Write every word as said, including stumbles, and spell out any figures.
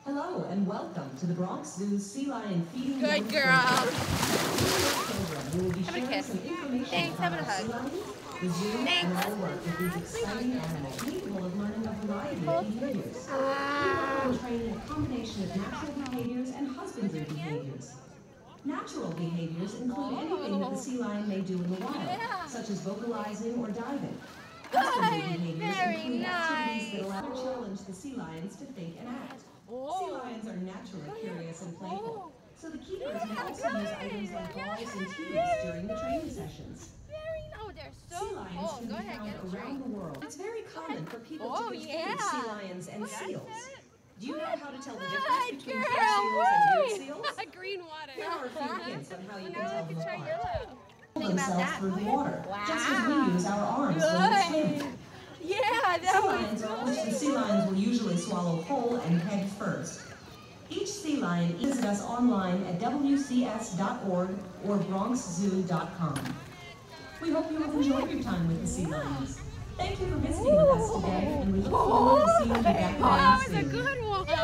Hello and welcome to the Bronx Zoo's Sea Lion Feeding Good girl. Program. We will be sharing Have a kiss. some information Thanks, about have a our hug. sea lions, the zoo, Thanks. and our work with these exciting animals capable of learning a variety of behaviors. Ah. We work on training a combination of natural behaviors and husbandry behaviors. Natural behaviors include anything that the sea lion may do in the wild, Yeah. such as vocalizing or diving. Good, Husbandry behaviors very include activities that nice. allow to challenge the sea lions to think and act. Sea lions are naturally curious and playful, so the keepers may also use items like balls and tubes during the training sessions. Very, oh, they're so Sea lions cool. can Go be ahead, found get a around drink. the world. It's very common for people Oh, to confuse yeah. sea lions and seals. Do you know how to tell the Good difference between girl, pink seals and weird seals? Green water. Here are a few hints on how you can Now tell I them can try apart. yellow. Pull themselves through the water, Wow. just as we use our arms when we swim. Yeah, Sea that lions, was which the sea lions will usually swallow whole and head first. Each sea lion visit us online at W C S dot org or Bronx Zoo dot com. We hope you have enjoyed your time with the sea lions. Thank you for visiting with us today, and we look forward to seeing you back Oh, again that was a soon. good one.